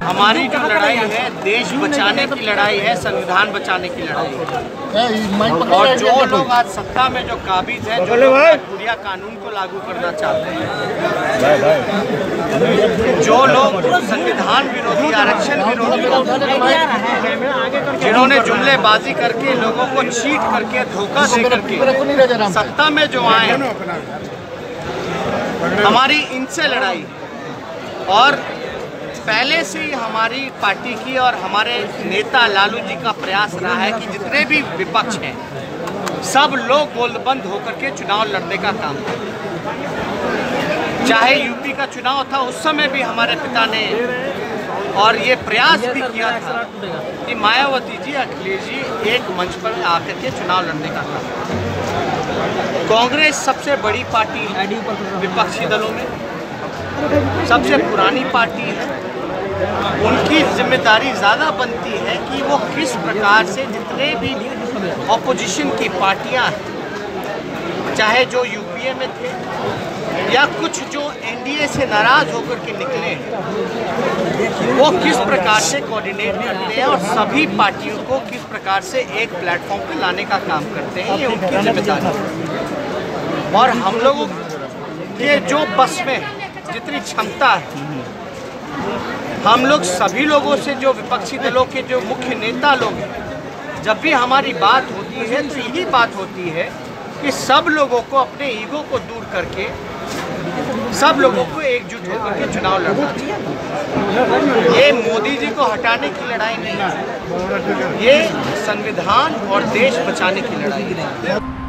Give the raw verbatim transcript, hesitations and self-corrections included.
हमारी जो लड़ाई है देश बचाने की लड़ाई है, संविधान बचाने की लड़ाई है। और जो लोग आज सत्ता में जो काबिज हैं, जो लोग गुड़िया कानून को लागू करना चाहते हैं, जो लोग संविधान विरोधी, आरक्षण विरोधी, जिन्होंने जुमलेबाजी करके लोगों को चीट करके धोखा दे करके सत्ता में जो आए, हमारी इनसे लड़ाई। और पहले से ही हमारी पार्टी की और हमारे नेता लालू जी का प्रयास रहा है कि जितने भी विपक्ष हैं सब लोग गोलबंद होकर के चुनाव लड़ने का काम करें। चाहे यूपी का चुनाव था, उस समय भी हमारे पिता ने और ये प्रयास भी किया था कि मायावती जी, अखिलेश जी एक मंच पर आकर के चुनाव लड़ने का काम करें। कांग्रेस सबसे बड़ी पार्टी है विपक्षी दलों में, सबसे पुरानी पार्टी है, उनकी जिम्मेदारी ज़्यादा बनती है कि वो किस प्रकार से जितने भी ऑपोजिशन की पार्टियां हैं, चाहे जो यूपीए में थे या कुछ जो एनडीए से नाराज होकर के निकले, वो किस प्रकार से कोऑर्डिनेट करते हैं और सभी पार्टियों को किस प्रकार से एक प्लेटफॉर्म पर लाने का काम करते हैं, ये उनकी जिम्मेदारी है। और हम लोगों के जो बस में जितनी क्षमता है, हम लोग सभी लोगों से, जो विपक्षी दलों के जो मुख्य नेता लोग हैं, जब भी हमारी बात होती है तो यही बात होती है कि सब लोगों को अपने ईगो को दूर करके सब लोगों को एकजुट होकर के चुनाव लड़ना चाहिए। ये मोदी जी को हटाने की लड़ाई नहीं है, ये संविधान और देश बचाने की लड़ाई है।